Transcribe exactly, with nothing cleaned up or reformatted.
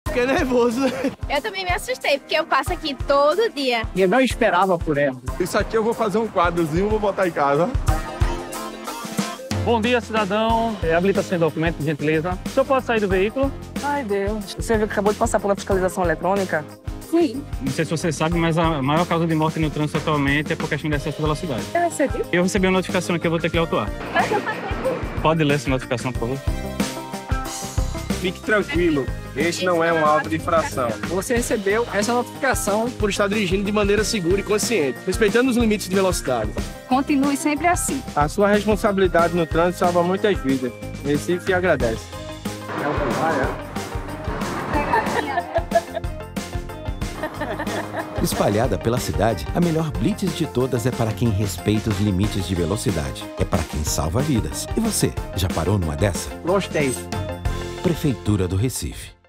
Fiquei nervoso. Eu também me assustei, porque eu passo aqui todo dia. Eu não esperava por ela. Isso aqui eu vou fazer um quadrozinho, vou botar em casa. Bom dia, cidadão. É, habilitação de documento, por gentileza. O senhor pode sair do veículo? Ai, Deus. Você viu que acabou de passar por uma fiscalização eletrônica? Sim. Não sei se você sabe, mas a maior causa de morte no trânsito atualmente é por questão de excesso de velocidade. Eu recebi. Eu recebi uma notificação aqui, eu vou ter que autuar. Pode ler essa notificação, por favor. Fique tranquilo, este não é um auto de infração. Você recebeu essa notificação por estar dirigindo de maneira segura e consciente, respeitando os limites de velocidade. Continue sempre assim. A sua responsabilidade no trânsito salva muitas vidas. Recife agradece. Espalhada pela cidade, a melhor blitz de todas é para quem respeita os limites de velocidade. É para quem salva vidas. E você, já parou numa dessa? Gostei. Prefeitura do Recife.